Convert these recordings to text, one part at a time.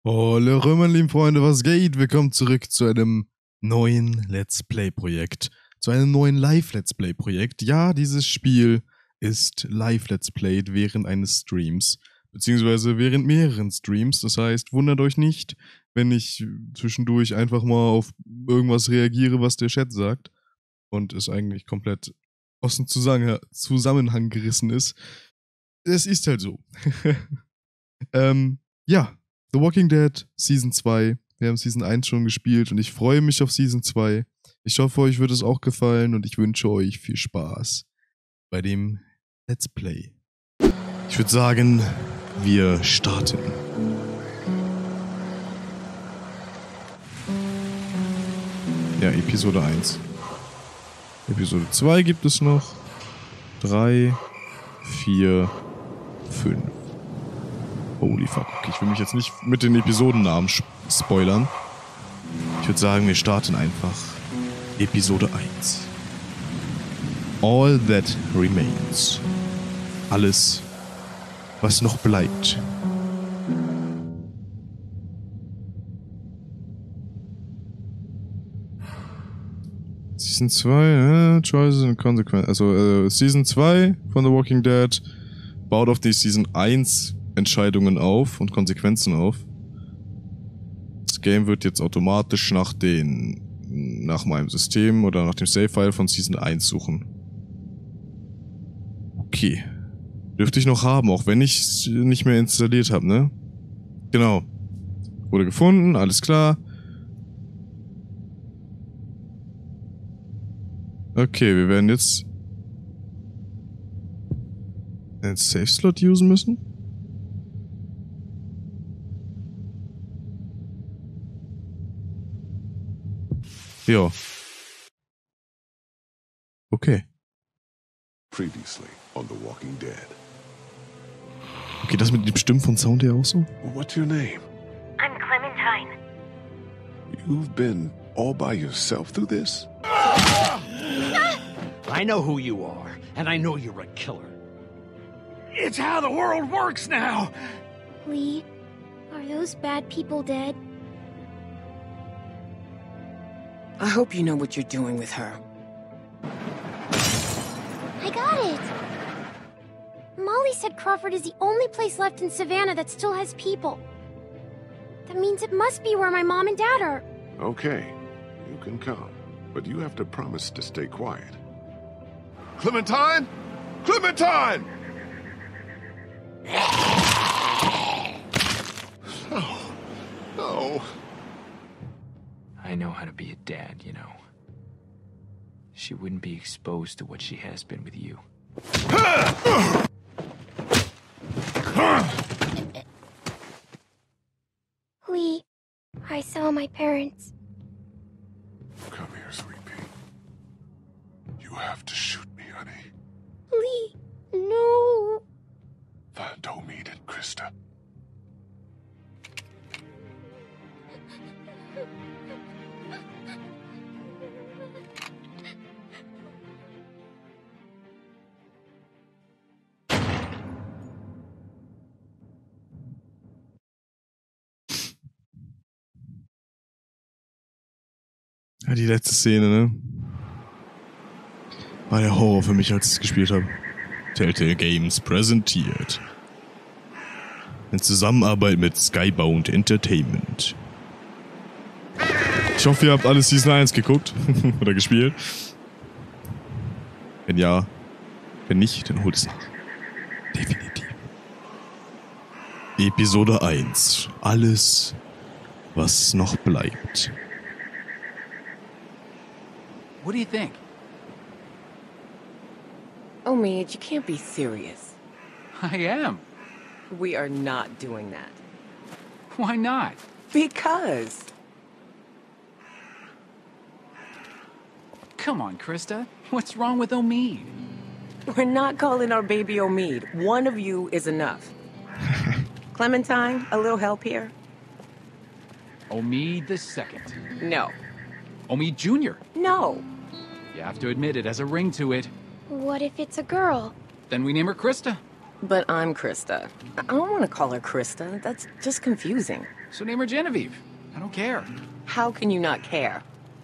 Hallo meine lieben Freunde, was geht? Willkommen zurück zu einem neuen Let's Play-Projekt. Zu einem neuen Live-Let's Play-Projekt. Ja, dieses Spiel ist Live-Let's Played während eines Streams. Beziehungsweise während mehreren Streams. Das heißt, wundert euch nicht, wenn ich zwischendurch einfach mal auf irgendwas reagiere, was der Chat sagt. Und es eigentlich komplett aus dem Zusammenhang gerissen ist. Es ist halt so. Ja. The Walking Dead Season 2. Wir haben Season 1 schon gespielt und ich freue mich auf Season 2. Ich hoffe, euch wird es auch gefallen und ich wünsche euch viel Spaß bei dem Let's Play. Ich würde sagen, wir starten. Ja, Episode 1. Episode 2 gibt es noch. 3, 4, 5. Holy fuck. Okay, ich will mich jetzt nicht mit den Episodennamen spoilern. Ich würde sagen, wir starten einfach. Episode 1. All that remains. Alles, was noch bleibt. Season 2, Choices and Consequences. Also, Season 2 von The Walking Dead baut auf die Season 1 Entscheidungen auf und Konsequenzen auf. Das Game wird jetzt automatisch nach meinem System oder nach dem Save-File von Season 1 suchen. Okay. Dürfte ich noch haben, auch wenn ich es nicht mehr installiert habe, ne? Genau. Wurde gefunden, alles klar. Okay, wir werden jetzt einen Save-Slot usen müssen. Ja. Okay. Previously on The Walking Dead. Okay, das mit dem Stimmen von Sound her auch so? What's your name? I'm Clementine. You've been all by yourself through this? I know who you are, and I know you're a killer. It's how the world works now! Lee, are those bad people dead? I hope you know what you're doing with her. I got it! Molly said Crawford is the only place left in Savannah that still has people. That means it must be where my mom and dad are. Okay, you can come, but you have to promise to stay quiet. Clementine? Clementine! Oh, no. I know how to be a dad, you know. She wouldn't be exposed to what she has been with you. Lee, I saw my parents. Come here, sweet pea. You have to shoot me, honey. Lee, no. Find Omid and Krista. Ja, die letzte Szene, ne? War der Horror für mich, als ich es gespielt habe. Telltale Games präsentiert. In Zusammenarbeit mit Skybound Entertainment. Ich hoffe, ihr habt alle Season 1 geguckt. Oder gespielt. Wenn ja, wenn nicht, dann holt es nach. Definitiv. Episode 1. Alles, was noch bleibt. What do you think? Omid, you can't be serious. I am. We are not doing that. Why not? Because. Come on, Krista. What's wrong with Omid? We're not calling our baby Omid. One of you is enough. Clementine, a little help here? Omid the second. No. Omid Jr. No. You have to admit it has a ring to it. What if it's a girl? Then we name her Krista. But I'm Krista. I don't want to call her Krista. That's just confusing. So name her Genevieve. I don't care. How can you not care?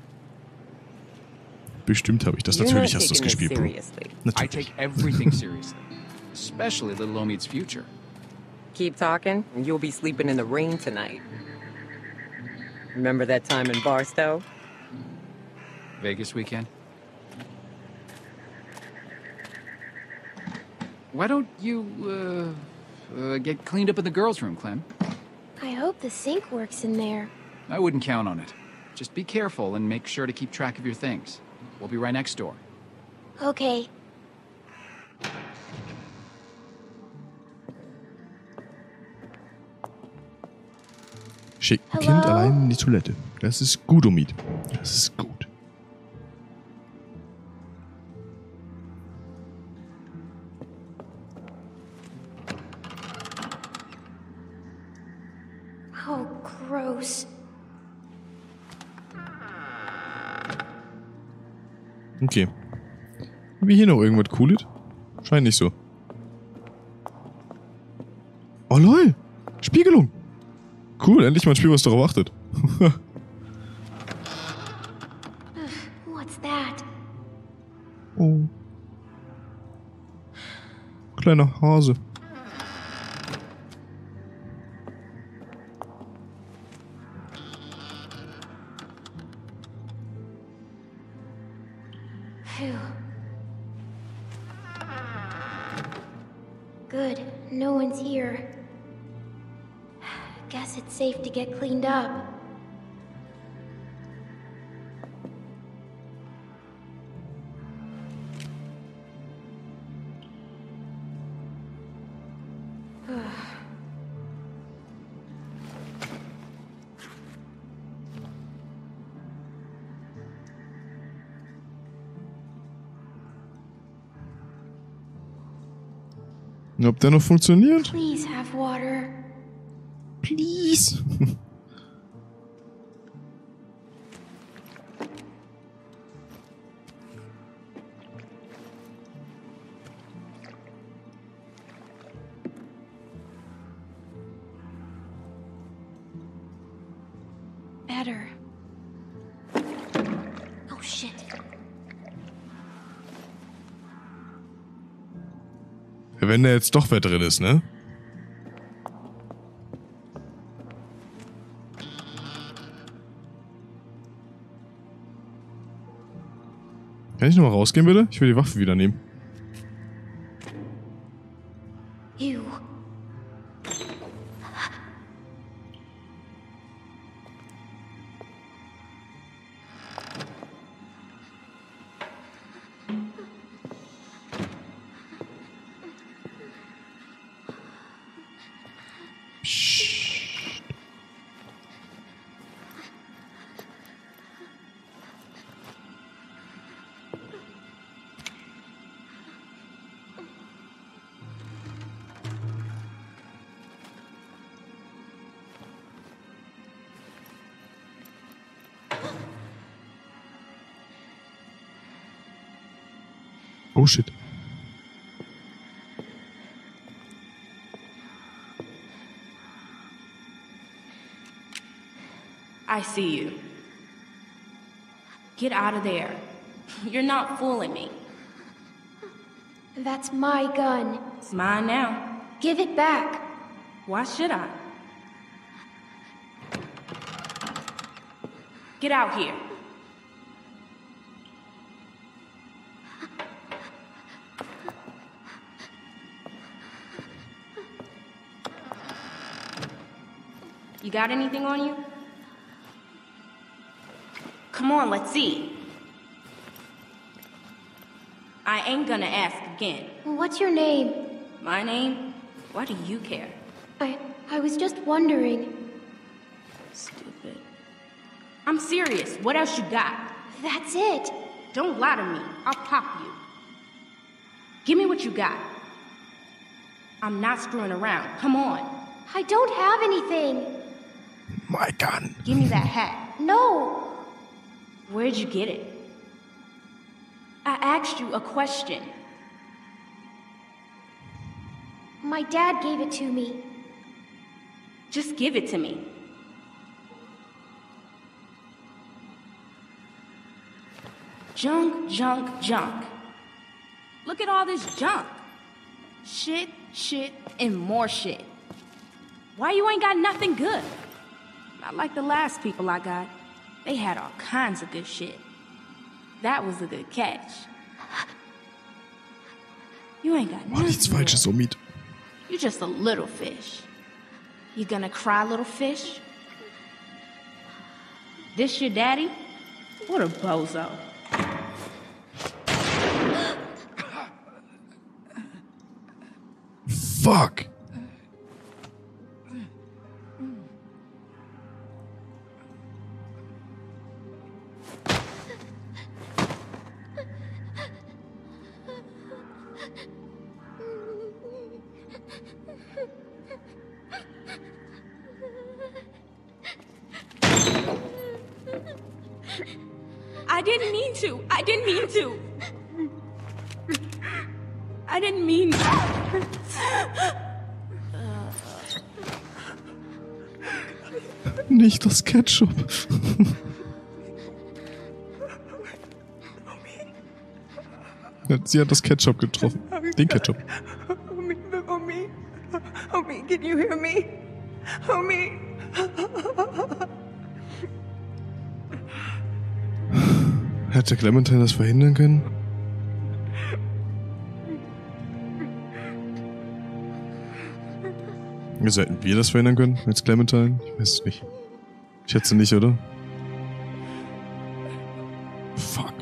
Bestimmt habe ich das. You're Natürlich not hast du das taking this gespielt, Bro. seriously. I Natürlich. take everything seriously. Especially little Omid's future. Keep talking, and you'll be sleeping in the rain tonight. Remember that time in Barstow? Vegas weekend? Why don't you, get cleaned up in the girls' room, Clem? I hope the sink works in there. I wouldn't count on it. Just be careful and make sure to keep track of your things. We'll be right next door. Okay. Schick ein Hello? Kind allein in die Toilette. Das ist gut, Omid. Das ist gut. Oh, gross. Okay. Haben wir hier noch irgendwas Cooles? Scheint nicht so. Oh lol! Spiegelung! Cool, endlich mal ein Spiel, was darauf achtet. What's that? Oh. Kleiner Hase. Phew. Good. No one's here. Guess it's safe to get cleaned up. Ob der noch funktioniert? Please have water. Please. Better. Oh shit. Wenn da jetzt doch wer drin ist, ne? Kann ich nochmal rausgehen, bitte? Ich will die Waffe wieder nehmen. You. Psst. Oh shit. I see you. Get out of there. You're not fooling me. That's my gun. It's mine now. Give it back. Why should I? Get out here. You got anything on you? Come on, let's see. I ain't gonna ask again. What's your name? My name? Why do you care? I was just wondering. Stupid. I'm serious. What else you got? That's it. Don't lie to me. I'll pop you. Give me what you got. I'm not screwing around. Come on. I don't have anything. My gun. Give me that hat. No. Where'd you get it? I asked you a question. My dad gave it to me. Just give it to me. Junk, junk, junk. Look at all this junk. Shit, shit, and more shit. Why you ain't got nothing good? Not like the last people I got. They had all kinds of good shit. That was a good catch. You ain't got Mach nichts nothing Falsches, good. Omid. You're just a little fish. You gonna cry, little fish? This your daddy? What a bozo. Fuck. I didn't mean to. I didn't mean to. I didn't mean to. Nicht das Ketchup. Sie hat das Ketchup getroffen. Den Ketchup. Homie, can you hear me? Homie. Hätte Clementine das verhindern können? Also hätten wir das verhindern können als Clementine? Ich weiß es nicht. Ich schätze nicht, oder? Fuck.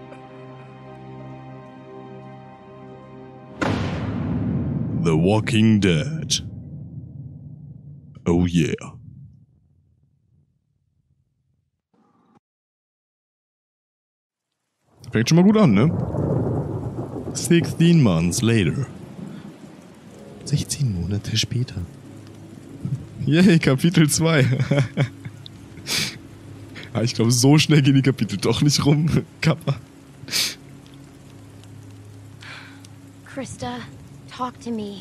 The Walking Dead. Oh yeah. Fängt schon mal gut an, ne? 16 months later. 16 Monate später. Yay, Kapitel 2. Ich glaube, so schnell gehen die Kapitel doch nicht rum. Kappa. Krista, talk to me.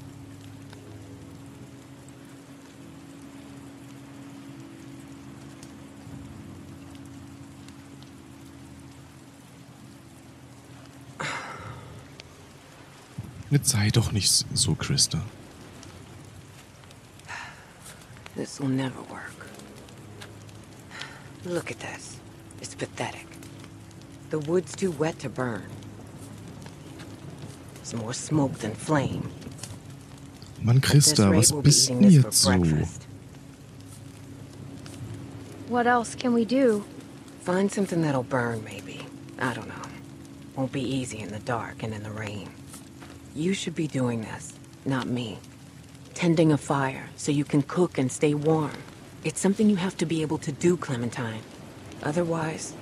Jetzt sei doch nicht so, Krista. This will never work. Look at this. It's pathetic. The wood's too wet to burn. There's more smoke than flame. Mann, Krista, was bist denn jetzt so? What else can we do? Find something that'll burn, maybe. I don't know. Won't be easy in the dark and in the rain. You should be doing this, not me. Tending a fire so you can cook and stay warm. It's something you have to be able to do, Clementine. Otherwise...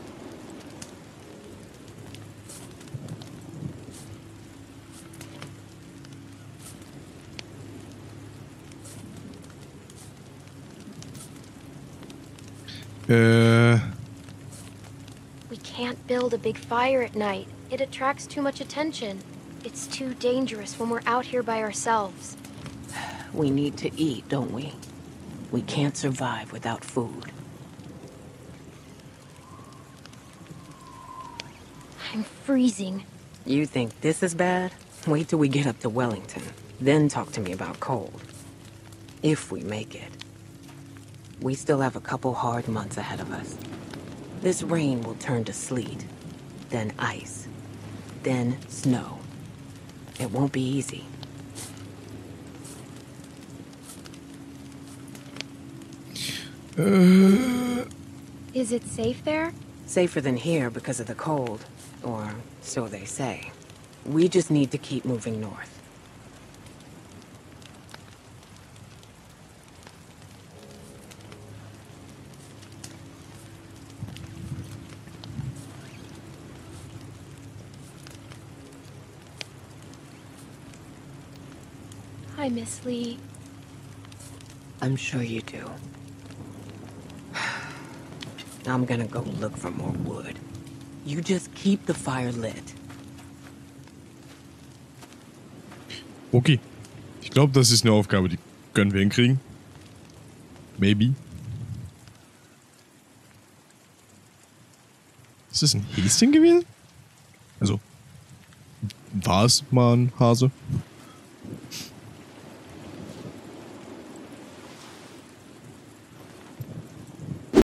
We can't build a big fire at night. It attracts too much attention. It's too dangerous when we're out here by ourselves. We need to eat, don't we? We can't survive without food. I'm freezing. You think this is bad? Wait till we get up to Wellington. Then talk to me about cold. If we make it. We still have a couple hard months ahead of us. This rain will turn to sleet, then ice, then snow. It won't be easy. Is it safe there? Safer than here because of the cold, or so they say. We just need to keep moving north. I miss Lee. I'm sure you do. I'm gonna go look for more wood. You just keep the fire lit. Okay. Ich glaube, das ist eine Aufgabe, die können wir hinkriegen. Maybe. Ist das ein Häschen gewesen? Also, war es mal ein Hase?